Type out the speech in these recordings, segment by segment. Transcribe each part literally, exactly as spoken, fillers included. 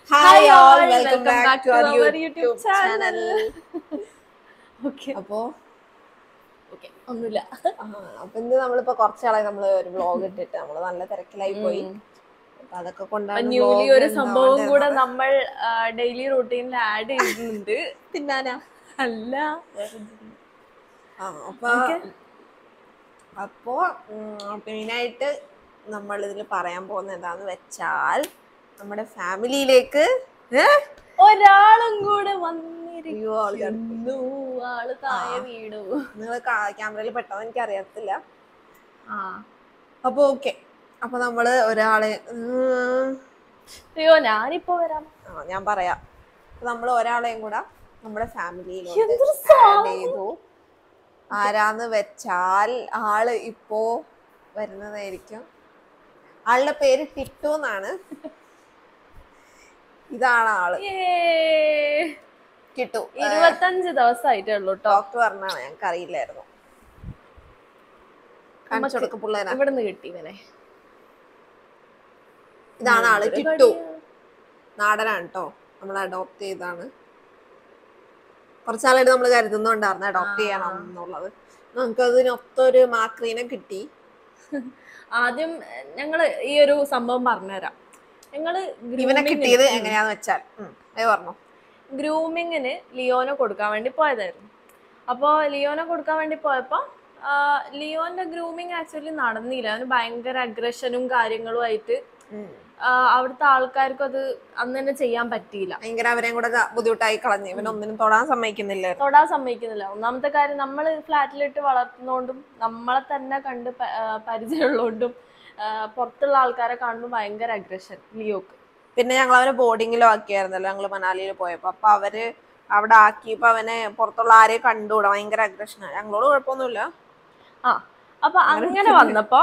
Hi all, welcome, welcome back, back to, to our, our YouTube, YouTube channel. Okay. അപ്പോ okay ഒന്നുമില്ല. അപ്പൊ ഇന്ന് നമ്മളിപ്പോ കുറച്ചാളായി നമ്മള് ഒരു വ്ലോഗ് ഇട്ടിട്ട് നമ്മള് നല്ല തിരക്കിലായി പോയി. അപ്പൊ അതൊക്കെ കൊണ്ടാണ് ന്യൂലി ഒരു സംഭവം കൂടെ നമ്മൾ ഡെയിലി റൂട്ടീനിൽ ആഡ് ചെയ്യുന്നുണ്ട്. തിന്നാനാ അല്ല. ആ അപ്പൊ അപ്പോ മെയിനായിട്ട് നമ്മൾ ഇതിൽ പറയാൻ പോകുന്നത് എന്താന്ന് വെച്ചാൽ നമ്മുടെ ഫാമിലിയിലേക്ക് ഒരാളും കൂടെ വന്നിരിക്കുന്നു. ആള് താഴെ വീണു. നിങ്ങൾ ക്യാമറയിൽ പെട്ടെന്ന് എനിക്ക് അറിയത്തില്ല. അപ്പൊ ഓക്കെ, അപ്പൊ നമ്മള് ഒരാളെ അയ്യോ ഞാനിപ്പോ വരാം. ആ ഞാൻ പറയാം. നമ്മൾ ഒരാളെയും കൂടെ നമ്മുടെ ഫാമിലിയിലോട്ട് ആഡ് ചെയ്തു. ആരാന്ന് വെച്ചാൽ ആള് ഇപ്പോ വരുന്നതായിരിക്കും. ആളുടെ പേര് ടിറ്റു എന്നാണ്. ഇതാണ് ആള്. ടിറ്റു ഇരുപത്തഞ്ച് ദിവസമായിട്ടേ ഉള്ളൂ. ഡോക്ടർ പറഞ്ഞാണ്, ഞങ്ങൾക്ക് അറിയില്ലായിരുന്നു. ഇവിടുന്ന് കിട്ടി ഇവനെ. ഇതാണ് ആള് ടിറ്റു. നാടനാണ് കേട്ടോ, നമ്മൾ അഡോപ്റ്റ് ചെയ്താണ്. കുറച്ചാളായിട്ട് നമ്മൾ കരുതുന്നുണ്ടായിരുന്നു അഡോപ്റ്റ് ചെയ്യണം എന്നുള്ളത്. നമുക്ക് അതിനൊത്തൊരു മാക്രീനെ കിട്ടി. ആദ്യം ഞങ്ങള് ഈ ഒരു സംഭവം പറഞ്ഞുതരാം. ഞങ്ങള് ഇവനെ കിട്ടിയത് എങ്ങനെയാന്ന് വെച്ചാൽ പറഞ്ഞു ഗ്രൂമിങ്ങിന് ലിയോനെ കൊടുക്കാൻ വേണ്ടി പോയതായിരുന്നു. അപ്പോൾ ലിയോനെ കൊടുക്കാൻ വേണ്ടി പോയപ്പോൾ ലിയോന്റെ ഗ്രൂമിങ് ആക്ച്വലി നടന്നില്ല. അവന് ഭയങ്കര അഗ്രഷനും കാര്യങ്ങളും ആയിട്ട് അവിടുത്തെ ആൾക്കാർക്കും അത് അന്ന് തന്നെ ചെയ്യാൻ പറ്റിയില്ല. ഭയങ്കര അവരെയും കൂടെ ബുദ്ധിമുട്ടായി കളഞ്ഞു. ഇവനൊന്നിനും തൊടാൻ സമ്മതിക്കുന്നില്ല തൊടാൻ സമ്മതിക്കുന്നില്ല ഒന്നാമത്തെ കാര്യം നമ്മൾ ഫ്ലാറ്റിലിട്ട് വളർത്തുന്നോണ്ടും നമ്മളെ തന്നെ കണ്ട് പരിചയമുള്ളതുകൊണ്ടും പുറത്തുള്ള ആൾക്കാരെ കാണുമ്പോൾ ഭയങ്കര അഗ്രഷൻ ലിയോക്ക്. പിന്നെ ഞങ്ങൾ അവനെ ബോർഡിങ്ങിലും ആക്കിയായിരുന്നല്ലോ ഞങ്ങള് മണാലിയിൽ പോയപ്പോ. അപ്പൊ അവര് അവിടെ ആക്കിയപ്പോ അവനെ പുറത്തുള്ള ആരെയും കണ്ടുകൂടാ, ഭയങ്കര അഗ്രഷനാണ്. ഞങ്ങളോട് കുഴപ്പമൊന്നുമില്ല. ആ അപ്പൊ അങ്ങനെ വന്നപ്പോ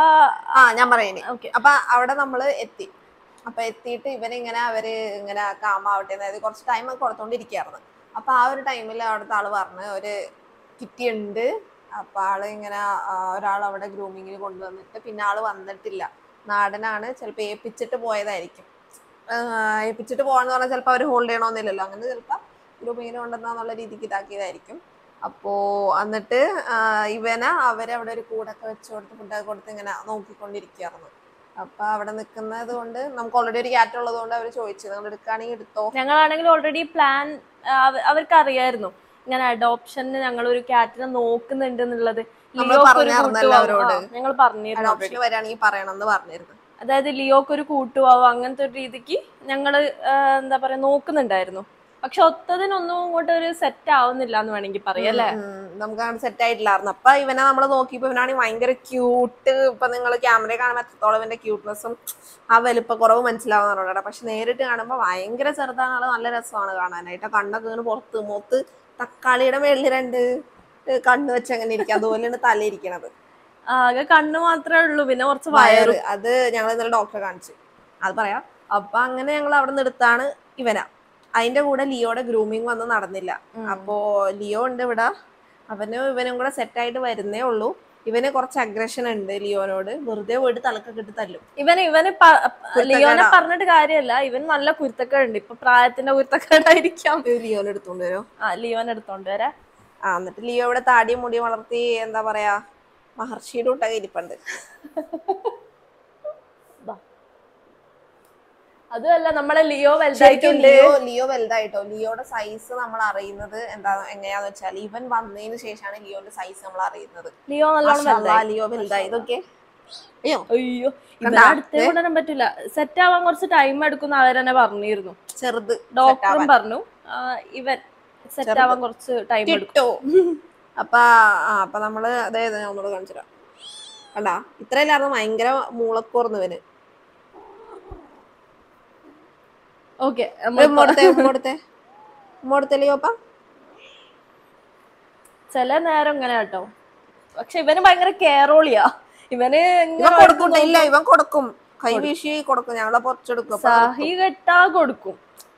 ആ ഞാൻ പറയുന്നേ അപ്പൊ അവിടെ നമ്മള് എത്തി. അപ്പൊ എത്തിയിട്ട് ഇവനിങ്ങനെ അവര് ഇങ്ങനെ കാമാവട്ടെ, അതായത് കുറച്ച് ടൈം ഒക്കെ കൊടുത്തോണ്ടിരിക്കുകയായിരുന്നു. അപ്പൊ ആ ഒരു ടൈമിൽ അവിടുത്തെ ആള് പറഞ്ഞ് ഒരു കിറ്റി ഉണ്ട്. അപ്പൊ ആള് ഇങ്ങനെ ഒരാൾ അവിടെ ഗ്രൂമിങ്ങിന് കൊണ്ടുവന്നിട്ട് പിന്നെ ആള് വന്നിട്ടില്ല. നാടനാണ്, ചിലപ്പോ ഏൽപ്പിച്ചിട്ട് പോയതായിരിക്കും. ഏൽപ്പിച്ചിട്ട് പോകാന്ന് പറഞ്ഞാൽ ചിലപ്പോൾ അവർ ഹോൾഡ് ചെയ്യണമെന്നില്ലല്ലോ. അങ്ങനെ ചിലപ്പോൾ ഗ്രൂമിങ്ങിന് കൊണ്ടുവന്നുള്ള രീതിക്ക് ഇതാക്കിയതായിരിക്കും. അപ്പോ എന്നിട്ട് ഇവനെ അവരവിടെ ഒരു കൂടൊക്കെ വെച്ച് കൊടുത്ത് ഫുഡൊക്കെ കൊടുത്ത് ഇങ്ങനെ നോക്കിക്കൊണ്ടിരിക്കുകയായിരുന്നു. അപ്പൊ അവിടെ നിൽക്കുന്നത് കൊണ്ട് നമുക്ക് ഓൾറെഡി ഒരു ക്യാറ്റ് ഉള്ളത് കൊണ്ട് അവർ ചോദിച്ചു നിങ്ങൾ എടുക്കുകയാണെങ്കിൽ എടുത്തോ. ഞങ്ങളാണെങ്കിൽ ഓൾറെഡി പ്ലാൻ അവർക്ക് അറിയായിരുന്നു ഇങ്ങനെ അഡോപ്ഷന് ഞങ്ങൾ ഒരു ക്യാറ്റിനെ നോക്കുന്നുണ്ട് എന്നുള്ളത്. ഞങ്ങൾ പറഞ്ഞിരുന്നല്ലോ ഞങ്ങൾ പറഞ്ഞിരുന്നു അഡോപ്ഷന് വരാണെങ്കിൽ പറയണമെന്ന് പറഞ്ഞിരുന്നു. അതായത് ലിയോക്ക് ഒരു കൂട്ടുപോവോ അങ്ങനത്തെ ഒരു രീതിക്ക് ഞങ്ങള് എന്താ പറയാ നോക്കുന്നുണ്ടായിരുന്നു. പക്ഷെ ഒത്തതിനൊന്നും ഇങ്ങോട്ട് ഒരു സെറ്റ് ആവുന്നില്ല എന്ന് വേണമെങ്കിൽ പറയാം അല്ലേ. നമുക്ക് അങ്ങനെ സെറ്റ് ആയിട്ടില്ലായിരുന്നു. അപ്പൊ ഇവനെ നമ്മള് നോക്കിയപ്പോ ഇവനാണെങ്കിൽ ഭയങ്കര ക്യൂട്ട്. ഇപ്പൊ നിങ്ങൾ ക്യാമറയിൽ കാണുമ്പോൾ എത്രത്തോളം ഇവന്റെ ക്യൂട്ട്നെസ്സും ആ വലിപ്പക്കുറവ് മനസ്സിലാവുന്നവരോടെ. പക്ഷെ നേരിട്ട് കാണുമ്പോൾ ഭയങ്കര ചെറുതാണ് ആള്. നല്ല രസമാണ് കാണാനായിട്ട്. കണ്ണൊക്കെ ഇങ്ങനെ പുറത്ത് മുഖത്ത് തക്കാളിയുടെ മേളിൽ രണ്ട് കണ്ണ് വെച്ച് അങ്ങനെ ഇരിക്കും. അതുപോലെയാണ് തല ഇരിക്കണത്. ആകെ കണ്ണ് മാത്രമേ ഉള്ളൂ, പിന്നെ കുറച്ച് വയറ്. അത് ഞങ്ങൾ ഇന്നലെ ഡോക്ടറെ കാണിച്ചു, അത് പറയാം. അപ്പൊ അങ്ങനെ ഞങ്ങൾ അവിടെ നിന്ന് എടുത്താണ് ഇവന. അതിന്റെ കൂടെ ലിയോയുടെ ഗ്രൂമിങ് വന്ന് നടന്നില്ല. അപ്പോ ലിയോ ഉണ്ട് ഇവിടെ. അവനും ഇവനും കൂടെ സെറ്റ് ആയിട്ട് വരുന്നേ ഉള്ളൂ. ഇവന് കുറച്ച് അഗ്രഷൻ ഉണ്ട് ലിയോനോട്. വെറുതെ പോയിട്ട് തലക്കൊക്കെ ഇട്ട് തല്ലും. ഇവന് ഇവന് ലിയോനെ പറഞ്ഞിട്ട് കാര്യമല്ല, ഇവൻ നല്ല കുരുത്തക്കേടുണ്ട്. ഇപ്പൊ പ്രായത്തിന്റെ കുരുത്തക്കേടായിരിക്കാം. ലിയോനെ എടുത്തോണ്ട് വരോ? ആ ലിയോനെ എടുത്തോണ്ട് വരാ. ആ എന്നിട്ട് ലിയോ ഇവിടെ താടിയും മുടി വളർത്തി എന്താ പറയാ മഹർഷിയുടെ കൂട്ടൊക്കെ ഇരിപ്പുണ്ട്. അതുമല്ല നമ്മളെ ലിയോ വലുതായിട്ടുണ്ട്. ലിയോ ലിയോ വലുതായിട്ടോ. ലിയോയുടെ സൈസ് നമ്മൾ അറിയുന്നത് എന്താ എങ്ങനെയാന്ന് വെച്ചാൽ ഇവൻ വന്നതിന് ശേഷമാണ് ലിയോന്റെ സൈസ് നമ്മൾ അറിയുന്നത്. ലിയോ നല്ലോണം ലിയോ വലുതായി. ഇതൊക്കെ അയ്യോ അയ്യോ അടുത്തേ കൊണ്ടുവരാൻ പറ്റില്ല. സെറ്റ് ആവാൻ കുറച്ച് ടൈം എടുക്കുന്ന അവരെന്നെ പറഞ്ഞിരുന്നു. ചെറുത് ഡോക്ടറും പറഞ്ഞു ഇവൻ സെറ്റ് ആവാൻ കുറച്ച് ടൈം എടുക്കും. അപ്പൊ ആ അപ്പൊ നമ്മള് അതായത് ഞാൻ ഒന്നുകൂടെ കാണിച്ചുതരാം. കണ്ടാ ഇത്രയില്ലായിരുന്നു, ഭയങ്കര മൂളക്കോർന്നു ഇവന്. ഓക്കെ ചില നേരം ഇങ്ങനെ കേട്ടോ. പക്ഷെ ഇവന് ഭയങ്കര കെയറോളിയാ. ഇവന് ഇല്ല ഇവൻ കൊടുക്കും, കൈ വീശി കൊടുക്കും. ഞങ്ങളെ പൊറച്ചെടുക്കും, സഹി കെട്ടാ കൊടുക്കും.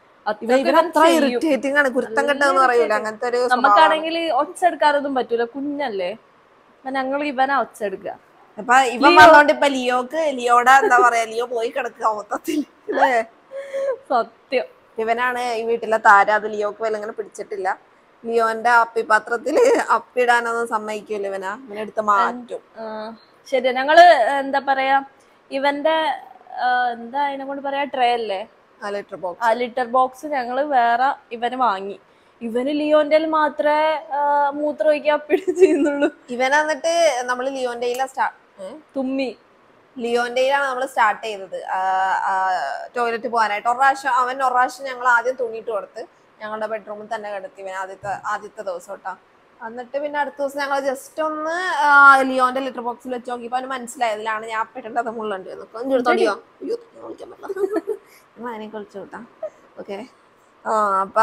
നമുക്കാണെങ്കിൽ ഒച്ചെടുക്കാനൊന്നും പറ്റൂല, കുഞ്ഞല്ലേ. ഞങ്ങൾ ഇവനാ ഒച്ചെടുക്കുക. അപ്പൊ ഇവൻ പറഞ്ഞോണ്ട് ഇപ്പൊ ലിയോക്ക് ലിയോടെ എന്താ പറയാ ലിയോ പോയി കിടക്കുക മൊത്തത്തിൽ. സത്യം. ഇവനാണ് ഈ വീട്ടിലെ താരം. അത് ലിയോക്ക് വല്ല ഇങ്ങനെ പിടിച്ചിട്ടില്ല. ലിയോന്റെ അപ്പിപാത്രത്തില് അപ്പിടാനൊന്നും സമ്മതിക്കൂല ഇവനാ. ഇവനെടുത്ത് മാറ്റും. ശരി, ഞങ്ങള് എന്താ പറയാ ഇവന്റെ എന്താ അതിനെ കൊണ്ട് പറയാ ട്രേ അല്ലേ, ലിറ്റർ ബോക്സ് ആ ലിറ്റർ ബോക്സ് ഞങ്ങള് വേറെ ഇവന് വാങ്ങി. ഇവന് ലിയോന്റെ മാത്രമേ മൂത്രം ഒഴിക്കാൻ അപ്പിട ചെയ്യുന്നുള്ളൂ. ഇവൻ എന്നിട്ട് നമ്മള് ലിയോന്റെ തുമ്മി ലിയോന്റെയിലാണ് നമ്മൾ സ്റ്റാർട്ട് ചെയ്തത് ടോയ്ലറ്റ് പോകാനായിട്ട്. ഒരു പ്രാവശ്യം അവൻ ഒരു പ്രാവശ്യം ഞങ്ങൾ ആദ്യം തുണിയിട്ട് കൊടുത്ത് ഞങ്ങളുടെ ബെഡ്റൂമിൽ തന്നെ കിടത്തി ഇവൻ ആദ്യത്തെ ആദ്യത്തെ ദിവസം കേട്ടോ. എന്നിട്ട് പിന്നെ അടുത്ത ദിവസം ഞങ്ങൾ ജസ്റ്റ് ഒന്ന് ലിയോന്റെ ലിറ്റർ ബോക്സിൽ വെച്ച് നോക്കിയപ്പോൾ അവന് മനസ്സിലായതിലാണ് ഞാൻ അപ്പിട്ടേണ്ടത് മുള്ളുണ്ട് തൊടിയോ വിളിക്കാൻ പറ്റില്ല അതിനെ കുളിച്ചു കിട്ടാം. ഓക്കെ ആ അപ്പ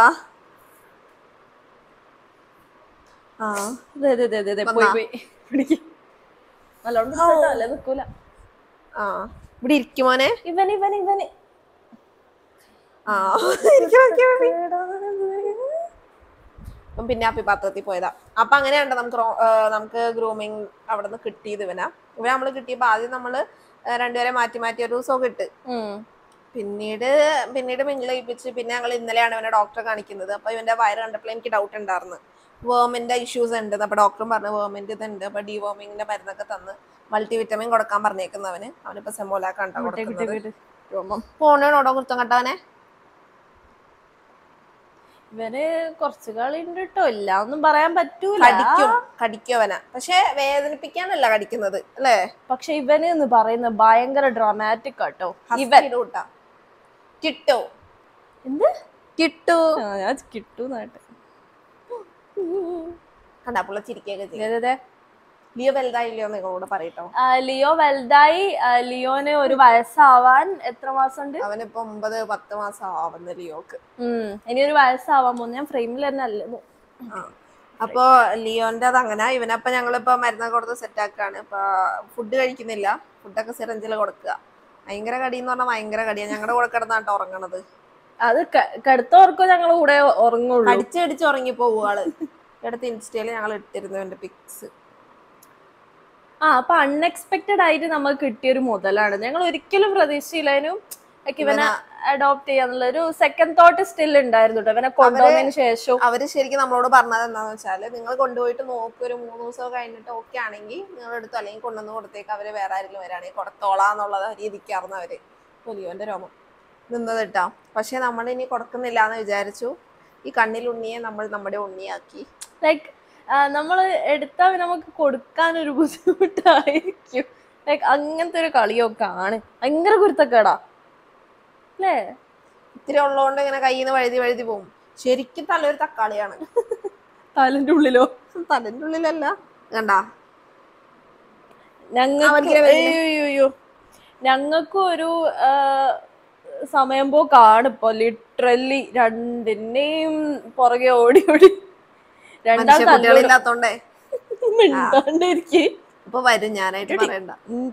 ആ നല്ലോണം നിക്കൂല. ആ ഇവിടെ ഇരിക്കുമോനെ ഇവൻ ഇവൻ ഇവന് ആ പിന്നെ അപ്പിപാത്രത്തിൽ പോയതാ. അപ്പൊ അങ്ങനെയുണ്ട് നമുക്ക് നമുക്ക് ഗ്രൂമിങ് അവിടെ നിന്ന് കിട്ടിയത് ഇവനാ. ഇവനെ നമ്മള് കിട്ടിയപ്പോ ആദ്യം നമ്മള് രണ്ടുപേരെ മാറ്റി മാറ്റി ഒരു ദിവസമൊക്കെ ഇട്ട് പിന്നീട് പിന്നീട് മിങ്കിൾ ചെയ്യിപ്പിച്ച് പിന്നെ ഞങ്ങൾ ഇന്നലെയാണ് ഇവനെ ഡോക്ടറെ കാണിക്കുന്നത്. അപ്പൊ ഇവന്റെ വയറ് കണ്ടപ്പോൾ എനിക്ക് ഡൗട്ട് ഉണ്ടായിരുന്നു, വേമിന്റെ ഇഷ്യൂസ് ഉണ്ട്. അപ്പൊ ഡോക്ടറും പറഞ്ഞു വേമിന്റെ ഇതുണ്ട്. അപ്പൊ ഡിവോമിങ്ങിന്റെ മരുന്നൊക്കെ തന്ന് മൾട്ടി വിറ്റമിൻ കൊടുക്കാൻ പറഞ്ഞേക്കുന്നവന്. അവനിപ്പോ സെമോലാക്ക് കണ്ടാ കൊടുക്കുന്നത്. പോണേണോടോ കുർത്തം കട്ടവനെ. ഇവന് കുറച്ച് കളിണ്ട് കേട്ടോ, ഇല്ല ഒന്നും പറയാൻ പറ്റൂല. കടിക്കും കടിക്കും അവനെ, പക്ഷെ വേദനിപ്പിക്കാനല്ല കടിക്കുന്നത് അല്ലേ. പക്ഷെ ഇവന് എന്ന് പറയുന്നത് ഭയങ്കര ഡ്രാമാറ്റിക് ആട്ടോ. ഇവൻ കിട്ടു എന്ത് കിട്ടു ഞാൻ കിട്ടു നാട്ടെ കണ്ടാ പുള്ള ചിരിക്കുകയൊക്കെ ചെയ്യും. ലിയോ വലുതായില്ലയോ നിങ്ങളോട് പറയട്ടോ. ലിയോ വലുതായി. ലിയോന് ഒരു വയസ്സാവാൻ എത്ര മാസം ഉണ്ട്? അവനിപ്പോ ഒമ്പത് പത്ത് മാസം ആവുന്ന ലിയോക്ക്. ഉം ഇനി ഒരു വയസ്സാവാൻ പോകുന്നു. ഞാൻ ഫ്രെയിമിൽ തന്നെ അല്ലേ. അപ്പൊ ലിയോന്റെ അത് അങ്ങനെ. ഇവനപ്പൊ ഞങ്ങളിപ്പോ മരുന്നൊക്കെ കൊടുത്ത് സെറ്റ് ആക്കാണ്. ഇപ്പൊ ഫുഡ് കഴിക്കുന്നില്ല. ഫുഡൊക്കെ സിറഞ്ചില് കൊടുക്കുക. ഭയങ്കര കടിയെന്ന് പറഞ്ഞാൽ ഭയങ്കര കടിയാ. ഞങ്ങളുടെ കൂടെ കിടന്നാട്ടോ ഉറങ്ങണത്. അത് കിടത്തോർക്കോ ഞങ്ങളുടെ കൂടെ ഉറങ്ങുള്ളൂ. അടിച്ച് അടിച്ച് ഉറങ്ങി പോവുകള്. ഇടത്ത് ഇൻസ്റ്റയില് ഞങ്ങൾ ഇട്ടിരുന്നു എന്റെ പിക്സ്. ആ അപ്പൊ അൺഎക്സ്പെക്ടഡ് ആയിട്ട് നമുക്ക് കിട്ടിയൊരു മുതലാണ്. ഞങ്ങൾ ഒരിക്കലും പ്രതീക്ഷയില്ലേനും ഇവനെ അഡോപ്റ്റ് ചെയ്യാന്നുള്ള ഒരു സെക്കൻഡ് തോട്ട് സ്റ്റിൽ ഉണ്ടായിരുന്നു കേട്ടോ. ഇവനെ കൊണ്ടുവന്നതിന് ശേഷം അവര് ശരിക്കും നമ്മളോട് പറഞ്ഞത് എന്താന്ന് വെച്ചാല്, നിങ്ങൾ കൊണ്ടുപോയിട്ട് നോക്കി ഒരു മൂന്ന് ദിവസം കഴിഞ്ഞിട്ട് ഓക്കെ ആണെങ്കിൽ നിങ്ങൾ എടുത്തു, അല്ലെങ്കിൽ കൊണ്ടുവന്ന് കൊടുത്തേക്ക് അവര് വേറെ ആരെങ്കിലും വരാണെങ്കിൽ കൊടുത്തോളാന്നുള്ള രീതിക്കായിരുന്നു അവര്. പൊലിയോന്റെ രോമം നിന്നത് ഇട്ടാ. പക്ഷെ നമ്മൾ ഇനി കൊടുക്കുന്നില്ല എന്ന് വിചാരിച്ചു. ഈ കണ്ണിൽ ഉണ്ണിയെ നമ്മൾ നമ്മുടെ ഉണ്ണിയാക്കി. ലൈക്ക് നമ്മള് എടുത്താൽ നമുക്ക് കൊടുക്കാനൊരു ബുദ്ധിമുട്ടായിരിക്കും. ലൈക്ക് അങ്ങനത്തെ ഒരു കളിയൊക്കെ ആണ്. ഭയങ്കര കുരുത്തക്കേടാ അല്ലേ. ഇത്തിരി ഉള്ളതുകൊണ്ട് ഇങ്ങനെ കയ്യിൽ നിന്ന് വഴുതി വഴുതി പോകും. ശരിക്കും തലൊരു തക്കാളിയാണ്. തലന്റെ ഉള്ളിലോ? തലന്റെ ഉള്ളിലല്ല, കണ്ടാ. ഞങ്ങൾക്ക് ഞങ്ങൾക്കും ഒരു സമയം പോക്കാണ് ഇപ്പൊ. ലിറ്ററലി രണ്ടിനെയും പുറകെ ഓടി ഓടി രണ്ടാളില്ലാത്തോണ്ടേ മിണ്ടാണ്ടിരിക്കെ ഇപ്പൊ വരും. ഞാനായിട്ട് പറയണ്ട.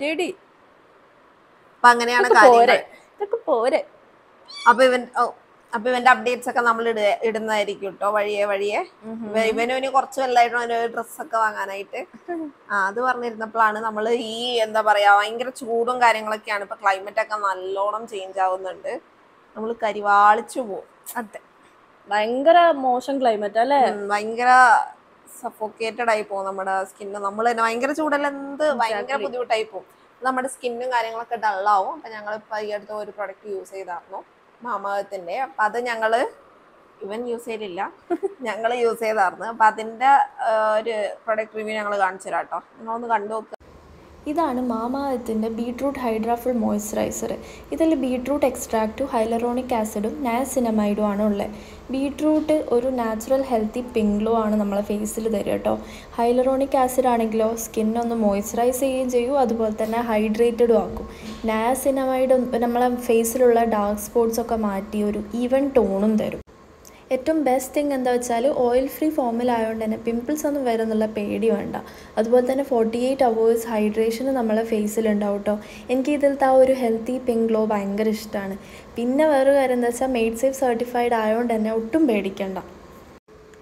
അപ്പൊ അങ്ങനെയാണ് ഇതൊക്കെ പോരെ. അപ്പൊ ഇവൻ അപ്പൊ ഇവന്റെ അപ്ഡേറ്റ്സ് ഒക്കെ നമ്മൾ ഇടുന്നതായിരിക്കും കേട്ടോ വഴിയെ വഴിയെ. ഇവന് കുറച്ച് വലുതായിട്ട് ഡ്രസ്സൊക്കെ വാങ്ങാനായിട്ട് ആ അത് പറഞ്ഞിരുന്നപ്പോഴാണ് നമ്മൾ ഈ എന്താ പറയാ ഭയങ്കര ചൂടും കാര്യങ്ങളൊക്കെയാണ്. ഇപ്പൊ ക്ലൈമറ്റ് ഒക്കെ നല്ലോണം ചേഞ്ച് ആവുന്നുണ്ട്. നമ്മൾ കരിവാളിച്ചു പോവും. അതെ, ഭയങ്കര മോശം ക്ലൈമറ്റ് അല്ലേ. ഭയങ്കര സഫോക്കേറ്റഡ് ആയി പോകും നമ്മുടെ സ്കിന്ന്. നമ്മൾ തന്നെ ഭയങ്കര ചൂടല്ല, എന്ത് ഭയങ്കര ബുദ്ധിമുട്ടായി പോകും. നമ്മുടെ സ്കിന്നും കാര്യങ്ങളൊക്കെ ഡള്ളാവും. അപ്പൊ ഞങ്ങളിപ്പോ ഈ അടുത്ത് ഒരു പ്രൊഡക്റ്റ് യൂസ് ചെയ്തായിരുന്നു, മാമത്തിന്റെ. അപ്പൊ അത് ഞങ്ങള് ഇവൻ യൂസ് ചെയ്തില്ല, ഞങ്ങൾ യൂസ് ചെയ്തായിരുന്നു. അപ്പൊ അതിന്റെ ഒരു പ്രൊഡക്റ്റ് റിവ്യൂ ഞങ്ങൾ കാണിച്ചു തരാം കേട്ടോ. നിങ്ങളൊന്ന് കണ്ടു നോക്കുക. ഇതാണ് മാമാഅർത്തിൻ്റെ ബീട്രൂട്ട് ഹൈഡ്രാഫുൾ മോയ്സ്ചറൈസർ. ഇതിൽ ബീട്രൂട്ട് എക്സ്ട്രാക്റ്റും ഹൈലറോണിക് ആസിഡും നയാസിനമൈഡും ആണ് ഉള്ളത്. ബീട്രൂട്ട് ഒരു നാച്ചുറൽ ഹെൽത്തി പിങ്ക് ഗ്ലോ ആണ് നമ്മളെ ഫേസിൽ തരിക കേട്ടോ. ഹൈലറോണിക് ആസിഡ് ആണെങ്കിലോ സ്കിന്നൊന്ന് മോയ്സ്ചറൈസ് ചെയ്യുകയും ചെയ്യും, അതുപോലെ തന്നെ ഹൈഡ്രേറ്റഡും ആക്കും. നയാസിനമൈഡ് നമ്മളെ ഫേസിലുള്ള ഡാർക്ക് സ്പോട്ട്സൊക്കെ മാറ്റി ഒരു ഈവൻ ടോണും തരും. ഏറ്റവും ബെസ്റ്റ് തിങ് എന്താ വെച്ചാൽ ഓയിൽ ഫ്രീ ഫോമിലായതുകൊണ്ട് തന്നെ പിമ്പിൾസ് ഒന്നും വരുന്നുള്ള പേടി വേണ്ട. അതുപോലെ തന്നെ ഫോർട്ടി എയ്റ്റ് അവേഴ്സ് ഹൈഡ്രേഷന് നമ്മളെ ഫേസിലുണ്ടാവും കേട്ടോ. എനിക്ക് ഇതിലത്തെ ആ ഒരു ഹെൽത്തി പിങ്ക് ഗ്ലോ ഭയങ്കര ഇഷ്ടമാണ്. പിന്നെ വേറൊരു കാര്യം എന്താ വെച്ചാൽ മെയ്ഡ് സേഫ് സർട്ടിഫൈഡ് ആയതുകൊണ്ട് തന്നെ ഒട്ടും പേടിക്കണ്ട.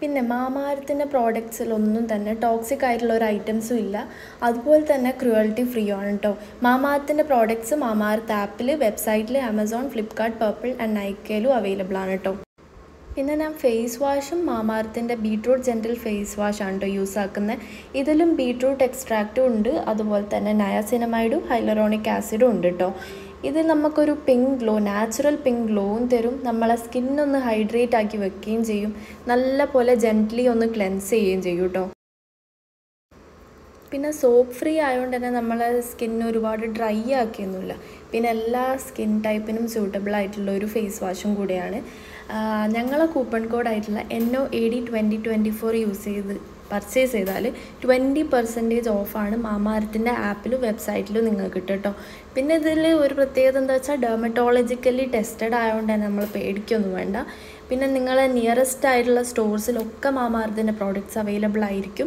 പിന്നെ മാമാരത്തിൻ്റെ പ്രോഡക്ട്സിലൊന്നും തന്നെ ടോക്സിക് ആയിട്ടുള്ള ഒരു ഐറ്റംസും ഇല്ല. അതുപോലെ തന്നെ ക്രുവൽറ്റി ഫ്രീ ആണ് കേട്ടോ. മാമാരത്തിൻ്റെ പ്രോഡക്ട്സ് മാമാരത്ത് ആപ്പിൽ, വെബ്സൈറ്റിൽ, ആമസോൺ, ഫ്ലിപ്കാർട്ട്, പർപ്പിൾ ആൻഡ് നൈക്കയിലും അവൈലബിൾ ആണ് കേട്ടോ. പിന്നെ ഞാൻ ഫേസ് വാഷും മാമാരത്തിൻ്റെ ബീട്രൂട്ട് ജെൻറ്റിൽ ഫേസ് വാഷാണ് കേട്ടോ യൂസ് ആക്കുന്നത്. ഇതിലും ബീട്രൂട്ട് എക്സ്ട്രാക്റ്റും ഉണ്ട്, അതുപോലെ തന്നെ നയാസിനമൈഡും ഹൈലറോണിക് ആസിഡും ഉണ്ട് കേട്ടോ. ഇത് നമുക്കൊരു പിങ്ക് ഗ്ലോ, നാച്ചുറൽ പിങ്ക് ഗ്ലോവും തരും, നമ്മളെ സ്കിന്നൊന്ന് ഹൈഡ്രേറ്റ് ആക്കി വെക്കുകയും ചെയ്യും, നല്ല പോലെ ജെൻറ്റ്ലി ഒന്ന് ക്ലെൻസ് ചെയ്യുകയും ചെയ്യും കേട്ടോ. പിന്നെ സോപ്പ് ഫ്രീ ആയതുകൊണ്ട് തന്നെ നമ്മളെ സ്കിന്ന് ഒരുപാട് ഡ്രൈ ആക്കിയൊന്നുമില്ല. പിന്നെ എല്ലാ സ്കിൻ ടൈപ്പിനും സ്യൂട്ടബിൾ ആയിട്ടുള്ള ഒരു ഫേസ് വാഷും കൂടിയാണ്. ഞങ്ങളെ കൂപ്പൺ കോഡായിട്ടുള്ള N O A D twenty twenty four use ചെയ്ത് പർച്ചേസ് ചെയ്താൽ ട്വൻറ്റി പെർസെൻറ്റേജ് ഓഫാണ് മാമാരത്തിൻ്റെ ആപ്പിലും വെബ്സൈറ്റിലും നിങ്ങൾക്ക് കിട്ടും കേട്ടോ. പിന്നെ ഇതിൽ ഒരു പ്രത്യേകത എന്താ വെച്ചാൽ ഡെർമറ്റോളജിക്കലി ടെസ്റ്റഡ് ആയതുകൊണ്ട് തന്നെ നമ്മൾ പേടിക്കൊന്നും വേണ്ട. പിന്നെ നിങ്ങളെ നിയറസ്റ്റ് ആയിട്ടുള്ള സ്റ്റോഴ്സിലൊക്കെ മാമാരത്തിൻ്റെ പ്രോഡക്റ്റ്സ് അവൈലബിൾ ആയിരിക്കും.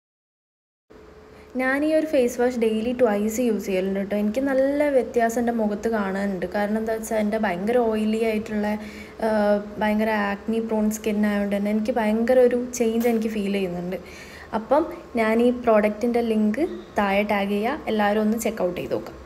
ഞാൻ ഈ ഒരു face wash daily twice use ചെയ്യലുണ്ട് കേട്ടോ. എനിക്ക് നല്ല വ്യത്യാസം എൻ്റെ മുഖത്ത് കാണാനുണ്ട്. കാരണം എന്താ വെച്ചാൽ എൻ്റെ ഭയങ്കര ഓയിലി ആയിട്ടുള്ള ഭയങ്കര ആക്നി പ്രോൺ സ്കിൻ ആയതുകൊണ്ട് തന്നെ എനിക്ക് ഭയങ്കര ഒരു ചേഞ്ച് എനിക്ക് ഫീൽ ചെയ്യുന്നുണ്ട്. അപ്പം ഞാൻ ഈ പ്രോഡക്റ്റിൻ്റെ ലിങ്ക് താഴെ ടാഗ് ചെയ്യുക, എല്ലാവരും ഒന്ന് ചെക്കൗട്ട് ചെയ്ത് നോക്കാം.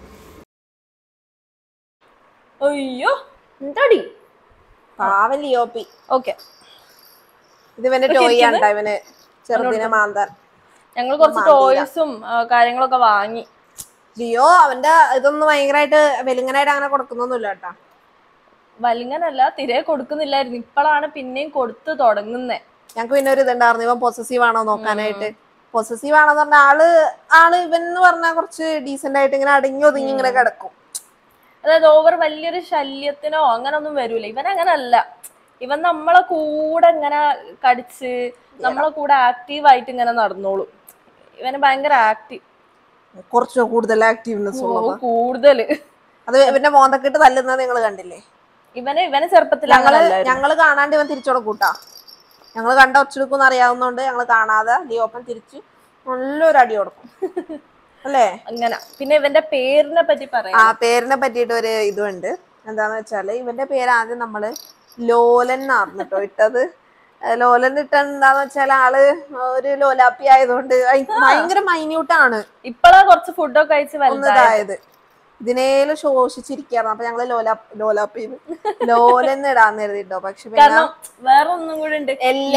അയ്യോ എന്താടി പാവൻ ലിയോപ്പി. ഓക്കെ, ഇത് ഇവന്റെ ടോയ് ആണ് ഇവന് ചെറുതിനെ മാന്താൻ. ഞങ്ങൾ കുറച്ച് ടോയ്സും കാര്യങ്ങളൊക്കെ വാങ്ങി. ലിയോ അവന്റെ ഇതൊന്നും ഭയങ്കരമായിട്ട് വെലിങ്ങനായിട്ട് അങ്ങനെ കൊടുക്കുന്നൊന്നുമില്ല കേട്ടാ. വലിങ്ങനല്ല, തിരെ കൊടുക്കുന്നില്ലായിരുന്നു. ഇപ്പോഴാണ് പിന്നെയും കൊടുത്തു തുടങ്ങുന്നേ. ഞങ്ങക്ക് പിന്നെ ഒരു ഇതുണ്ടായിരുന്നു, ഇവൻ പൊസസീവ് ആണോ നോക്കാനായിട്ട്. പൊസസീവ് ആണെന്ന് പറഞ്ഞ ആള് ആള് ഇവൻ എന്ന് പറഞ്ഞാൽ കുറച്ച് ഡീസെന്റ് ആയിട്ട് ഇങ്ങനെ അടങ്ങി ഒതുങ്ങി ഇങ്ങനെ കിടക്കും. അതായത് ഓവർ വലിയൊരു ശല്യത്തിനോ അങ്ങനെ ഒന്നും വരൂല. ഇവൻ അങ്ങനെ അല്ല. ഇവൻ നമ്മളെ കൂടെ ഇങ്ങനെ കടിച്ച് നമ്മളെ കൂടെ ആക്റ്റീവ് ആയിട്ട് ഇങ്ങനെ നടന്നോളും. ഇവന് ഭയങ്കര ആക്റ്റീവ്, കുറച്ച് കൂടുതൽ ആക്റ്റീവ്നെസ് കൂടുതല്. അത് ഇവന്റെ മോന്തക്കിട്ട് തല്ലുന്നത് നിങ്ങൾ കണ്ടില്ലേ? ഇവന് ഇവന് ചെറുപ്പത്തിൽ ഞങ്ങള് ഞങ്ങള് കാണാണ്ട് ഇവൻ തിരിച്ചോടെ കൂട്ടാ. ഞങ്ങള് കണ്ട ഒച്ചെടുക്കും അറിയാവുന്നോണ്ട് ഞങ്ങള് കാണാതെ ലിയോപ്പൻ തിരിച്ച് നല്ലൊരു അടി കൊടുക്കും അല്ലേ? അങ്ങനെ. പിന്നെ ഇവന്റെ പേരിനെ പറ്റി പറയാം. ആ പേരിനെ പറ്റിയിട്ട് ഒരു ഇതുണ്ട്. എന്താന്ന് വെച്ചാല് ഇവന്റെ പേര് ആദ്യം നമ്മള് ലോലൻ എന്നായിരുന്നു കേട്ടോ ഇട്ടത്. ലോലൻ ഇട്ട എന്താന്ന് വെച്ചാൽ ആള് ഒരു ലോലാപ്പി ആയതുകൊണ്ട് ഭയങ്കര മൈന്യൂട്ടാണ്. ഇപ്പഴാ കുറച്ച് ഫുഡൊക്കെ കഴിച്ച് വലുതായത്. ഇതിനേലും ശോഷിച്ചിരിക്കായിരുന്നു. അപ്പൊ ഞങ്ങള് ലോലാ ലോലാപ്പി ലോലൻ ഇടാന്ന് എഴുതിട്ടോ. പക്ഷെ പിന്നെ വേറെ ഒന്നും കൂടെ ഉണ്ട്,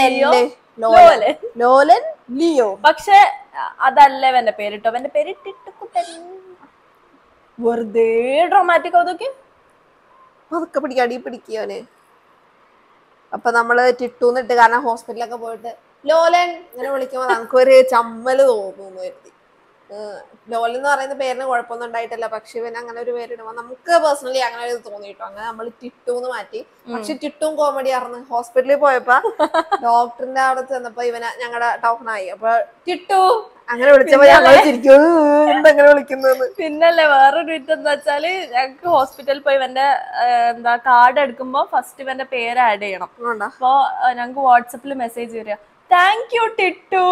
ലോലൻ ലിയോ. പക്ഷെ അതല്ല അവന്റെ പേരിട്ടോ. അവന്റെ പേര് ടിട്ടുക്കുട്ടൻ. വെറുതെ ഡ്രാമാറ്റിക്. അതൊക്കെ അതൊക്കെ പിടിക്കുക, അടി പിടിക്കവന്. അപ്പൊ നമ്മള് ടിട്ടൂന്ന് ഇട്ട്, കാരണം ഹോസ്പിറ്റലൊക്കെ പോയിട്ട് ലോലൻ ഇങ്ങനെ വിളിക്കുമ്പോ നമുക്കൊരു ചമ്മല് തോന്നുന്നു കരുതി. ലോലൻ എന്ന് പറയുന്ന പേരിന് കുഴപ്പമൊന്നും ഉണ്ടായിട്ടില്ല. പക്ഷെ ഇവന് അങ്ങനെ ഒരു പേരിടുമ്പോ നമുക്ക് പേഴ്സണലി അങ്ങനെ ഒരു തോന്നിട്ടോ. അങ്ങനെ നമ്മൾ ടിട്ടൂന്ന് മാറ്റി. പക്ഷെ ടിട്ടും കോമഡി ആയിരുന്നു. ഹോസ്പിറ്റലിൽ പോയപ്പോ ഡോക്ടറിന്റെ അവിടെ ചെന്നപ്പോ ഇവന് ഞങ്ങളുടെ ടോക്കണായി. അപ്പൊ ടിട്ടു അങ്ങനെ വിളിച്ചപ്പോ ഞങ്ങൾ ചിരിക്കും, എന്തെങ്ങനെ വിളിക്കുന്നത്. പിന്നല്ലേ വേറൊരു ഇത് എന്താ വെച്ചാല്, ഞങ്ങക്ക് ഹോസ്പിറ്റലിൽ പോയി ഇവന്റെ എന്താ കാർഡ് എടുക്കുമ്പോ ഫസ്റ്റ് ഇവന്റെ പേര് ആഡ് ചെയ്യണം. അപ്പൊ ഞങ്ങക്ക് വാട്സപ്പിൽ മെസ്സേജ് വരിക, താങ്ക് യു ടിട്ടു.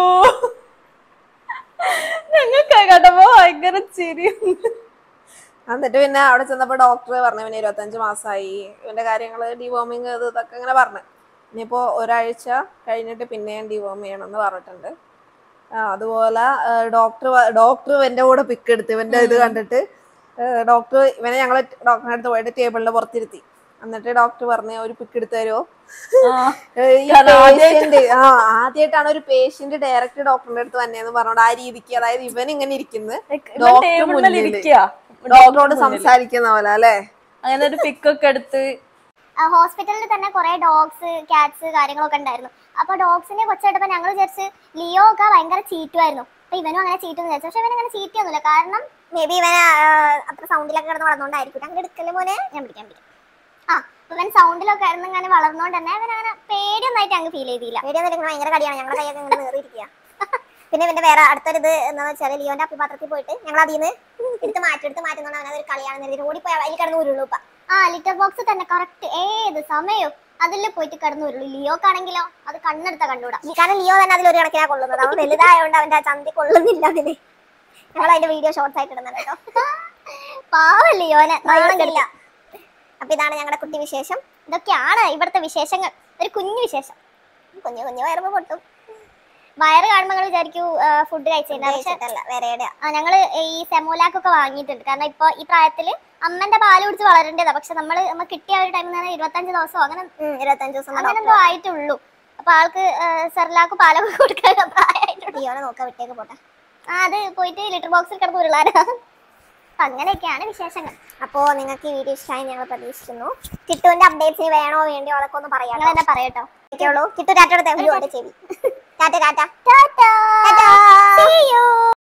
ഞങ്ങൾക്ക് കേട്ടപ്പോ ഭയങ്കര ചിരി. എന്നിട്ട് പിന്നെ അവിടെ ചെന്നപ്പോ ഡോക്ടർ പറഞ്ഞു ഇവന് ഇരുപത്തഞ്ച് മാസമായി, ഇവന്റെ കാര്യങ്ങള് ഡിവോമിങ് ഇത് ഇതൊക്കെ ഇങ്ങനെ പറഞ്ഞു. ഇനിയിപ്പോ ഒരാഴ്ച കഴിഞ്ഞിട്ട് പിന്നെയും ഡിവോം ചെയ്യണം എന്ന് പറഞ്ഞിട്ടുണ്ട്. അതുപോലെ ഡോക്ടർ ഡോക്ടർ ഇവന്റെ കൂടെ പിക്ക് എടുത്ത് ഇവന്റെ ഇത് കണ്ടിട്ട് ഡോക്ടർ ഇവനെ ഞങ്ങള് ഡോക്ടറിന്റെ അടുത്ത് പോയിട്ട് ടേബിളിന്റെ പുറത്തിരുത്തി. എന്നിട്ട് ഡോക്ടർ പറഞ്ഞ ഒരു പിക്ക് എടുത്ത് തരുമോ, ഈ പേഷ്യന്റ് ആ ആദ്യമായിട്ടാണ് ഒരു പേഷ്യന്റ് ഡയറക്റ്റ് ഡോക്ടറിന്റെ അടുത്ത് വന്നേന്ന് പറഞ്ഞോണ്ട് ആ രീതിക്ക്, അതായത് ഇവൻ ഇങ്ങനെ ഇരിക്കുന്നത് ഡോക്ടറോട് സംസാരിക്കുന്ന പോലെ അല്ലെ, അങ്ങനെ ഒരു പിക്കൊക്കെ എടുത്ത്. ഹോസ്പിറ്റലിൽ തന്നെ കുറെ ഡോഗ്സ് കാറ്റ്സ് കാര്യങ്ങളൊക്കെ ഉണ്ടായിരുന്നു. അപ്പൊ ഡോഗ്സിനെ കൊച്ചായിട്ടപ്പോ ഞങ്ങൾ വിചാരിച്ച് ലിയോ ഒക്കെ ഭയങ്കര ചീറ്റുമായിരുന്നു. അപ്പൊ ഇവനും അങ്ങനെ ചീറ്റെന്ന് വിചാരിച്ചു. പക്ഷെ ഇവൻ അങ്ങനെ ചീറ്റൊന്നുമില്ല. കാരണം മേ ബി ഇവന് അത്ര സൗണ്ടിലൊക്കെ കിടന്ന് വളർന്നുകൊണ്ടായിരിക്കും. അങ്ങനെ എടുക്കല് പോലെ ഞാൻ പിടിക്കാൻ പിടിക്കും. ആ ഇവൻ സൗണ്ടിലൊക്കെ ആയിരുന്നു ഇങ്ങനെ വളർന്നുകൊണ്ട് തന്നെ ഇവൻ അങ്ങനെ പേടിയൊന്നായിട്ട് ഞങ്ങൾക്ക് ഫീൽ ചെയ്തില്ല. പേടിയൊന്നും ഭയങ്കര കടിയാണ്, ഞങ്ങളുടെ കൈയൊക്കെ ഇങ്ങനെ നേറിയിരിക്കുക. പിന്നെ ഇവന്റെ വേറെ അടുത്തൊരിത് എന്താണെന്ന് വെച്ചാൽ ലിയോന്റെ അപ്പിപാത്രത്തിൽ പോയിട്ട് ഞങ്ങൾ അതിൽ നിന്ന് എടുത്ത് മാറ്റി എടുത്ത് മാറ്റുന്നതാണ്. അങ്ങനെ ഒരു കളിയാണെന്ന് ഓടിപ്പോയി അതിൽ കിടന്ന് ഉരുളുപ്പ. ആ ലിറ്റർ ബോക്സ് തന്നെ കറക്റ്റ് ഏത് സമയവും അതിൽ പോയിട്ട് കിടന്നു ഉരുളു. ലിയോക്കാണെങ്കിലോ അത് കണ്ണെടുത്ത കണ്ടുകൂടാ. കാരണം ലിയോ തന്നെ അതിലൊരു കണക്കിനാ കൊള്ളുന്നത്. അവൻ വലുതായതുകൊണ്ട് അവന്റെ ആ ചന്തി കൊള്ളുന്നില്ല അതിന്. ഞങ്ങൾ അതിന്റെ വീഡിയോ ഷോർട്സ് ആയിട്ട് ഇടുന്നുണ്ട് കേട്ടോ. പാവം ലിയോനെ നാളെങ്കില്ല. അപ്പൊ ഇതാണ് ഞങ്ങളുടെ കുട്ടി വിശേഷം. ഇതൊക്കെയാണ് ഇവിടുത്തെ വിശേഷങ്ങൾ. ഒരു കുഞ്ഞു വിശേഷം. കുഞ്ഞു കുഞ്ഞു വയറുമ്പോ പൊട്ടും. വയറ് കാണുമ്പോൾ നിങ്ങൾ വിചാരിക്കൂ ഫുഡ് കഴിച്ചിട്ടുണ്ടാവും. പക്ഷെ വേറെ ഞങ്ങള് ഈ സെമോലാക്കൊക്കെ വാങ്ങിയിട്ടുണ്ട്. കാരണം ഇപ്പൊ ഈ പ്രായത്തില് അമ്മന്റെ പാല് കുടിച്ച് വളരേണ്ടതാ. പക്ഷെ നമ്മള് നമ്മ കിട്ടിയ ഒരു ടൈമിൽ നിന്ന് ഇരുപത്തഞ്ച് ദിവസമോ അങ്ങനെ ഇരുപത്തഞ്ച് ദിവസം അങ്ങനെ എന്തോ ആയിട്ടുള്ളൂ. അപ്പൊ ആൾക്ക് സെർലാക്ക് പാലൊക്കെ കൊടുക്കാൻ പ്രായമായിട്ടുള്ളൂ. ലിയോനെ നോക്കാൻ വിട്ടേക്ക് പോട്ടെ. ആ അത് പോയിട്ട് ലിറ്റർ ബോക്സിൽ കിടന്ന് ഉരുളാനാ. അങ്ങനെയൊക്കെയാണ് വിശേഷങ്ങൾ. അപ്പോൾ നിങ്ങൾക്ക് ഈ വീഡിയോ ഇഷ്ടമായി ഞങ്ങൾ പ്രതീക്ഷിക്കുന്നു. കിട്ടുവിന്റെ അപ്ഡേറ്റ്സിന് വേണോ വേണ്ടിയോ അതൊക്കെ ഒന്ന് പറയാം. നിങ്ങൾ എന്താ പറയട്ടോ? കിട്ടു ടാറ്റ എടുത്തേ. ടാറ്റ ടാറ്റ ടാറ്റ. See you.